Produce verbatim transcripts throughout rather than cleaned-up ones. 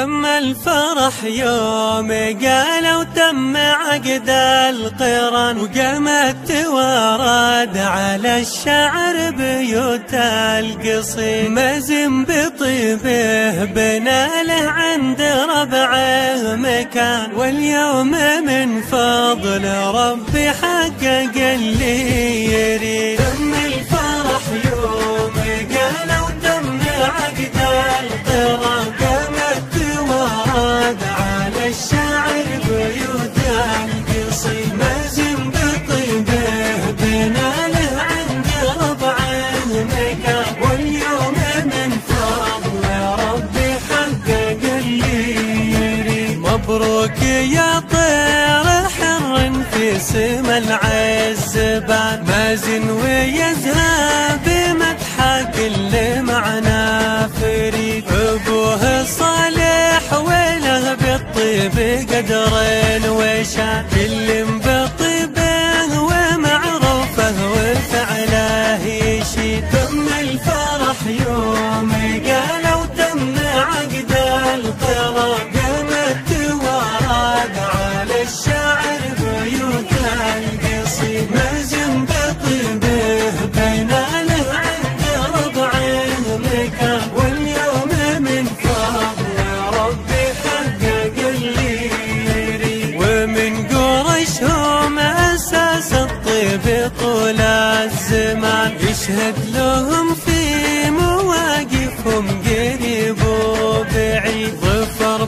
تم الفرح يوم قالوا تم عقد القران، وقامت توارد على الشعر بيوت القصيم، مزن بطيبه بناله عند ربعه مكان، واليوم من فضل ربي حقق اللي يريد. تم الفرح يوم قالوا تم عقد القران، قامت توارد على الشعر بيوت القصيم، مزن بطيبه بناله عند ربعه مكان، واليوم من فضل ربي حقق اللي يريد. مبروك يا طير حر في سما العزبان، مازن ويزهى بمدحه كل معنى فريد، ابوه صالح وله بالطيب قدر وشان، كل بطيبه ومعروفه وفعله يشيد. تم الفرح يوم قالوا تم عقد القران، قامت توارد على الشعر بيوت القصيم، مزن بطيبه بناله عند ربعه مكان، واليوم من فضل ربي حقق اللي يريد. ومن قريشهم اساس الطيب طول الزمان، يشهد لهم في مواقفهم قريب وبعيد، ظفر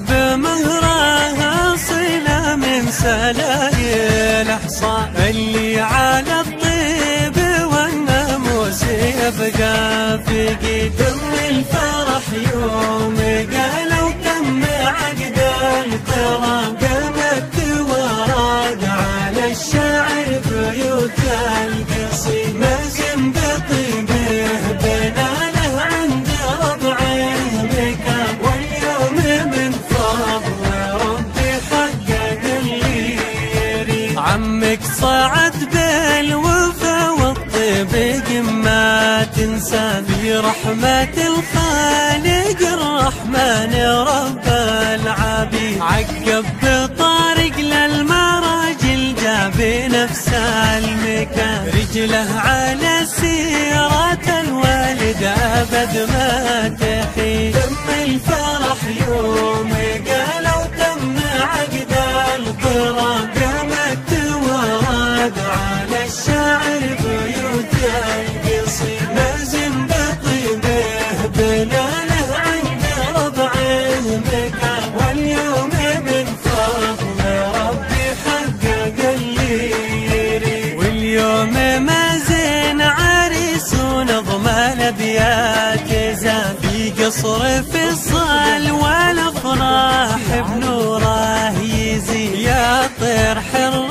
بمهره صله من سلايل حصان، اللي على الطيب والناموس يبقى في قيد. تم الفرح يوم قالوا تم عقد القران، قامت توارد على الشعر بيوت القصيم، مزن بطيبه بناله عند ربعه مكان، واليوم من فضل ربي حقق اللي يريد. عمك صعد بالوفا والطيب ما تنسى، في رحمة الخالق الرحمن رب العبيد، عقب بطارق للمراجل جاب نفس المكان، رجله على سيرة الوالد أبد ما تحيد. تم الفرح يوم قالوا تم عقد القران، قامت توارد على الشعر بيوت القصيم، مزن بطيبه بناله عند ربعه مكان، واليوم من فضل ربي حقق اللي يريد. واليوم مازن عريس ونظم الابيات زان، في قصر فصال والافراح بنوره يزيد، يا طير حر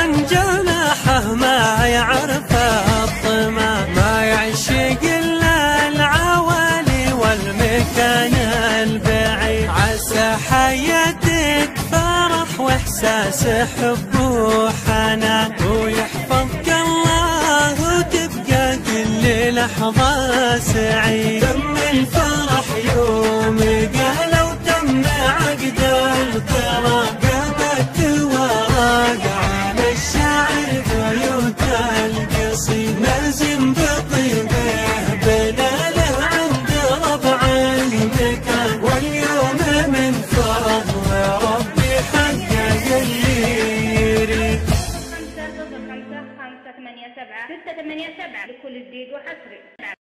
جناحه ما يعرف الطمع، ما يعشق الا العوالي والمكان البعيد، عسى حياتك فرح واحساس حب وحنان، ويحفظك الله وتبقى كل لحظه سعيد. تم الفرح يوم قالوا تم عقد القران، قامت توارد على الشعر بيوت القصيم، مزن بطيبه بناله عند ربعه مكان، واليوم من فضل ربي حقق اللي يريد. خمسة صفر خمسة خمسة ثمانية سبعة ستة ثمانية سبعة لكل جديد وحصري.